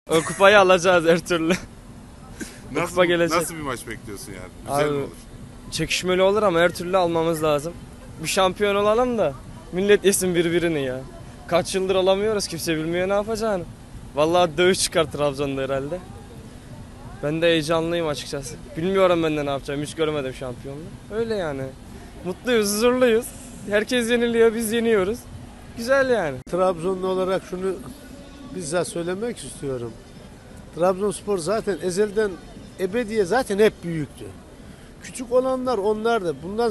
O kupayı alacağız her türlü. Nasıl bir maç bekliyorsun yani? Güzel mi olur? Çekişmeli olur ama her türlü almamız lazım. Bir şampiyon olalım da millet yesin birbirini ya. Kaç yıldır alamıyoruz, kimse bilmiyor ne yapacağını. Vallahi dövüş çıkar Trabzon'da herhalde. Ben de heyecanlıyım açıkçası. Bilmiyorum ben de ne yapacağım, hiç görmedim şampiyonluğu. Öyle yani. Mutluyuz, huzurluyuz. Herkes yeniliyor, biz yeniyoruz. Güzel yani. Trabzonlu olarak şunu bizzat söylemek istiyorum. Trabzonspor zaten ezelden ebediye zaten hep büyüktü. Küçük olanlar onlardı. Bundan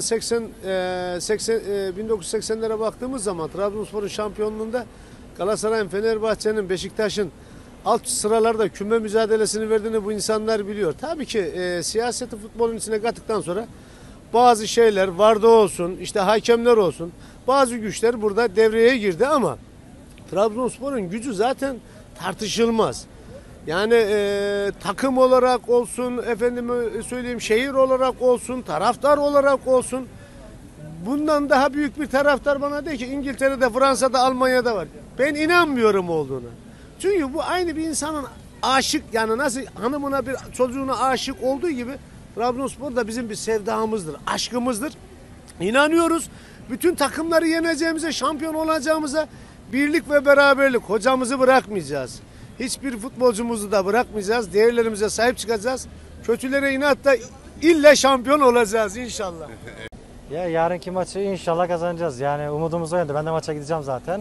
1980'lere baktığımız zaman Trabzonspor'un şampiyonluğunda Galatasaray'ın, Fenerbahçe'nin, Beşiktaş'ın alt sıralarda küme mücadelesini verdiğini bu insanlar biliyor. Tabii ki siyaseti futbolun içine kattıktan sonra bazı şeyler vardı olsun, işte hakemler olsun, bazı güçler burada devreye girdi ama Trabzonspor'un gücü zaten tartışılmaz. Yani takım olarak olsun, efendime söyleyeyim şehir olarak olsun, taraftar olarak olsun. Bundan daha büyük bir taraftar bana de ki İngiltere'de, Fransa'da, Almanya'da var. Ben inanmıyorum olduğunu. Çünkü bu aynı bir insanın aşık, yani nasıl hanımına bir çocuğuna aşık olduğu gibi Trabzonspor da bizim bir sevdamızdır, aşkımızdır. İnanıyoruz. Bütün takımları yeneceğimize, şampiyon olacağımıza, birlik ve beraberlik, hocamızı bırakmayacağız. Hiçbir futbolcumuzu da bırakmayacağız. Değerlerimize sahip çıkacağız. Kötülere inatla illa şampiyon olacağız inşallah. Ya yarınki maçı inşallah kazanacağız. Yani umudumuz o yönde. Ben de maça gideceğim zaten.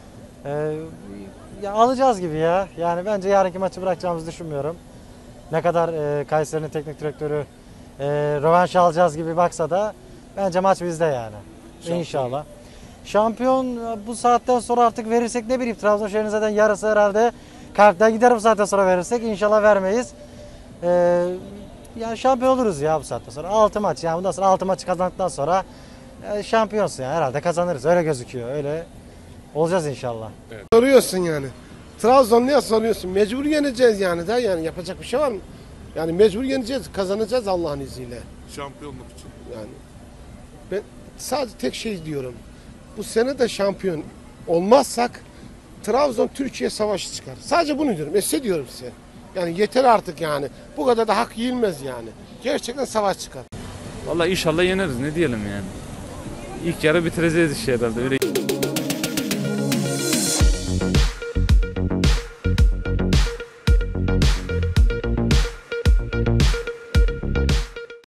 Ya alacağız gibi ya. Yani bence yarınki maçı bırakacağımızı düşünmüyorum. Ne kadar Kayseri'nin teknik direktörü rövanş alacağız gibi baksa da bence maç bizde yani. Şampiyon. İnşallah. Şampiyon bu saatten sonra artık verirsek ne bileyim, Trabzon şehrinin zaten yarısı herhalde kalpten gider bu saatten sonra verirsek. İnşallah vermeyiz. Yani şampiyon oluruz ya bu saatten sonra. 6 maç, yani bundan sonra 6 maçı kazandıktan sonra şampiyonsun yani, herhalde kazanırız. Öyle gözüküyor. Öyle olacağız inşallah. Evet. Soruyorsun yani. Trabzonlu'ya soruyorsun. Mecbur yeneceğiz yani da, yani yapacak bir şey var mı? Yani mecbur yeneceğiz, kazanacağız Allah'ın izniyle. Şampiyonluk için. Yani ben sadece tek şey diyorum. Bu sene de şampiyon olmazsak Trabzon Türkiye savaşı çıkar. Sadece bunu diyorum. Diyorum size. Yani yeter artık yani. Bu kadar da hak yiyilmez yani. Gerçekten savaş çıkar. Vallahi inşallah yeneriz, ne diyelim yani. İlk yarı bitireceğiz işi herhalde öyle.